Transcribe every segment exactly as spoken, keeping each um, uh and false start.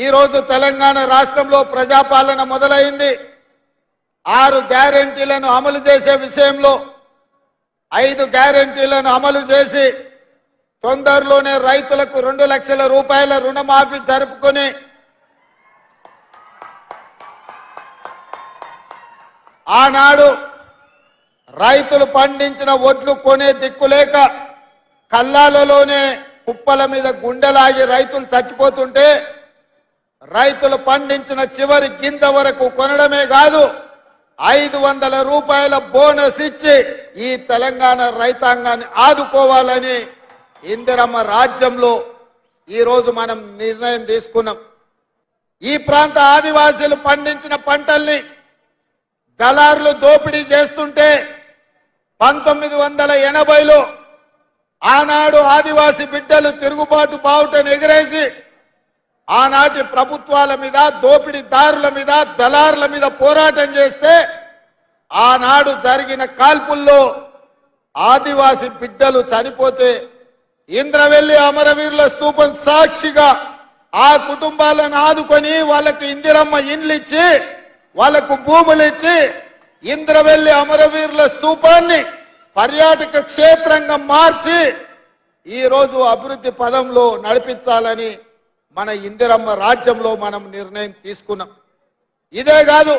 ఈ రోజు తెలంగాణ రాష్ట్రంలో ప్రజాపాలన మొదలైంది. ఆరు గ్యారెంటీలను అమలు చేసే విషయంలో ఐదు గ్యారెంటీలను అమలు చేసి తొందరలోనే రైతులకు రెండు లక్షల రూపాయల రుణమాఫీ జరుపుకొని ఆనాడు రైతులు పండించిన ఒడ్లు కొనే దిక్కులేక కల్లాలలోనే కుప్పల మీద గుండెలాగి రైతులు చచ్చిపోతుంటే రైతులు పండించిన చివరి గింజ వరకు కొనడమే కాదు ఐదు వందల రూపాయల బోనస్ ఇచ్చి ఈ తెలంగాణ రైతాంగాన్ని ఆదుకోవాలని ఇందిరమ్మ రాజ్యంలో ఈరోజు మనం నిర్ణయం తీసుకున్నాం. ఈ ప్రాంత ఆదివాసీలు పండించిన పంటల్ని దళారులు దోపిడీ చేస్తుంటే పంతొమ్మిది వందల ఎనభైలో ఆనాడు ఆదివాసీ బిడ్డలు తిరుగుబాటు బావుటను ఎగిరేసి ఆనాటి ప్రభుత్వాల మీద దోపిడీదారుల మీద దళారుల మీద పోరాటం చేస్తే ఆనాడు జరిగిన కాల్పుల్లో ఆదివాసీ బిడ్డలు చనిపోతే ఇంద్రవెల్లి అమరవీరుల స్తూపం సాక్షిగా ఆ కుటుంబాలను ఆదుకొని వాళ్ళకు ఇందిరమ్మ ఇండ్లు ఇచ్చి వాళ్లకు భూములు ఇచ్చి ఇంద్రవెల్లి అమరవీరుల స్తూపాన్ని పర్యాటక క్షేత్రంగా మార్చి ఈ రోజు అభివృద్ధి పదంలో నడిపించాలని మన ఇందిరమ్మ రాజ్యంలో మనం నిర్ణయం తీసుకున్నాం. ఇదే కాదు,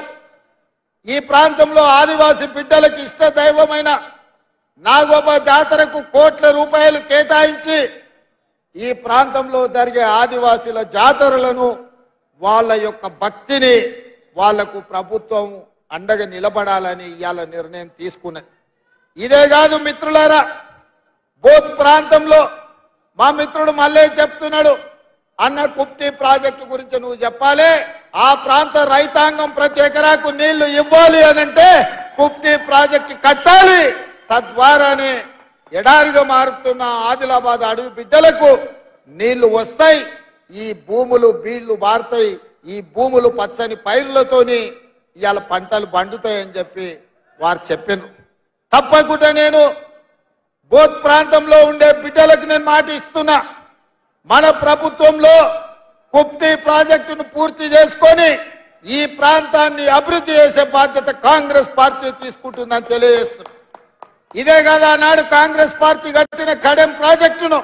ఈ ప్రాంతంలో ఆదివాసీ బిడ్డలకు ఇష్ట దైవమైన నాగోబా జాతరకు కోట్ల రూపాయలు కేటాయించి ఈ ప్రాంతంలో జరిగే ఆదివాసీల జాతరలను వాళ్ళ యొక్క భక్తిని వాళ్లకు ప్రభుత్వం అండగా నిలబడాలని ఇవాళ నిర్ణయం తీసుకున్నది. ఇదే కాదు మిత్రులారా, బోత్ ప్రాంతంలో మా మిత్రుడు మళ్ళీ చెప్తున్నాడు, అన్న కుప్తి ప్రాజెక్టు గురించి నువ్వు చెప్పాలి, ఆ ప్రాంత రైతాంగం ప్రతి ఎకరాకు నీళ్లు ఇవ్వాలి అనంటే కుప్తి ప్రాజెక్టు కట్టాలి, తద్వారానే ఎడారిగా మారుతున్న ఆదిలాబాద్ అడవి బిడ్డలకు నీళ్లు వస్తాయి, ఈ భూములు బీళ్లు మారుతాయి, ఈ భూములు పచ్చని పైర్లతోని ఇవాళ పంటలు పండుతాయని చెప్పి వారు చెప్పారు. తప్పకుండా నేను బోత్ ప్రాంతంలో ఉండే బిడ్డలకు నేను మాట ఇస్తున్నా, మన ప్రభుత్వంలో కుప్తి ప్రాజెక్టును పూర్తి చేసుకొని ఈ ప్రాంతాన్ని అభివృద్ధి చేసే బాధ్యత కాంగ్రెస్ పార్టీ తీసుకుంటుందని తెలియజేస్తున్నా. ఇదే కదా నాడు కాంగ్రెస్ పార్టీ కట్టిన కడెం ప్రాజెక్టును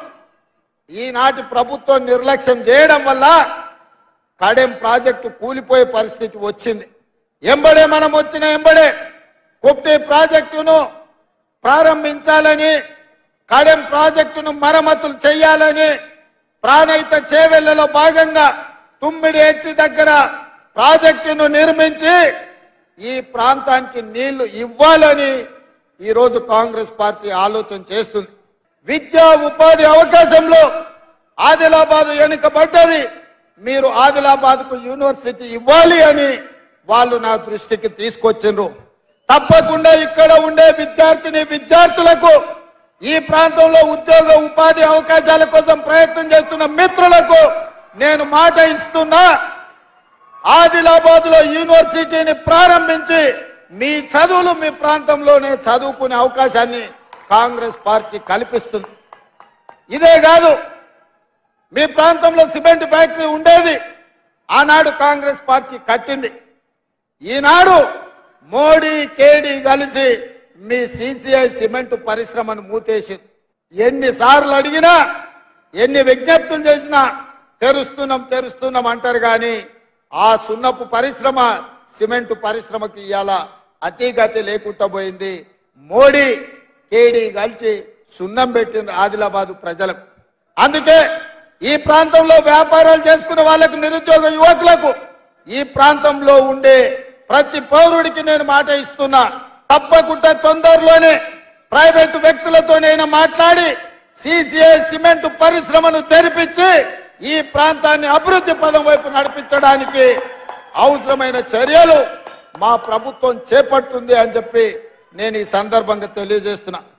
ఈనాటి ప్రభుత్వం నిర్లక్ష్యం చేయడం వల్ల కడెం ప్రాజెక్టు కూలిపోయే పరిస్థితి వచ్చింది. ఎంబడే మనం వచ్చిన ఎంబడే కుప్టి ప్రాజెక్టును ప్రారంభించాలని, కడెం ప్రాజెక్టును మరమ్మతులు చేయాలని ప్రాణహిత చేవెళ్లలో భాగంగా తుమ్మిడి ఎట్టి దగ్గర ప్రాజెక్టును నిర్మించి ఈ ప్రాంతానికి నీళ్లు ఇవ్వాలని ఈరోజు కాంగ్రెస్ పార్టీ ఆలోచన చేస్తుంది. విద్యా ఉపాధి అవకాశంలో ఆదిలాబాద్ వెనుకబడ్డది, మీరు ఆదిలాబాద్ కు యూనివర్సిటీ ఇవ్వాలి అని వాళ్ళు నా దృష్టికి తీసుకొచ్చిండ్రు. తప్పకుండా ఇక్కడ ఉండే విద్యార్థిని విద్యార్థులకు, ఈ ప్రాంతంలో ఉద్యోగ ఉపాధి అవకాశాల కోసం ప్రయత్నం చేస్తున్న మిత్రులకు నేను మాట ఇస్తున్నా, ఆదిలాబాద్ లో యూనివర్సిటీని ప్రారంభించి మీ చదువులు మీ ప్రాంతంలోనే చదువుకునే అవకాశాన్ని కాంగ్రెస్ పార్టీ కల్పిస్తుంది. ఇదే కాదు, మీ ప్రాంతంలో సిమెంట్ ఫ్యాక్టరీ ఉండేది, ఆనాడు కాంగ్రెస్ పార్టీ కట్టింది. ఈనాడు మోడీ కేడీ కలిసి మీ సిసిఐ సిమెంట్ పరిశ్రమను మూతేసింది. ఎన్నిసార్లు అడిగినా ఎన్ని విజ్ఞప్తులు చేసినా తెరుస్తున్నాం తెరుస్తున్నాం అంటారు, కానీ ఆ సున్నపు పరిశ్రమ సిమెంట్ పరిశ్రమకి ఇవాళ అతిగతి లేకుండా పోయింది. మోడీ కేడీ కలిసి సున్నం పెట్టిన ఆదిలాబాద్ ప్రజలకు. అందుకే ఈ ప్రాంతంలో వ్యాపారాలు చేసుకునే వాళ్ళకు, నిరుద్యోగ యువకులకు, ఈ ప్రాంతంలో ఉండే ప్రతి పౌరుడికి నేను మాట ఇస్తున్నా, తప్పకుండా తొందరలోనే ప్రైవేటు వ్యక్తులతోనైనా మాట్లాడి సిసిఐ సిమెంట్ పరిశ్రమను తెరిపించి ఈ ప్రాంతాన్ని అభివృద్ధి పదం వైపు నడిపించడానికి అవసరమైన చర్యలు మా ప్రభుత్వం చేపడుతుంది అని చెప్పి నేను ఈ సందర్భంగా తెలియజేస్తున్నా.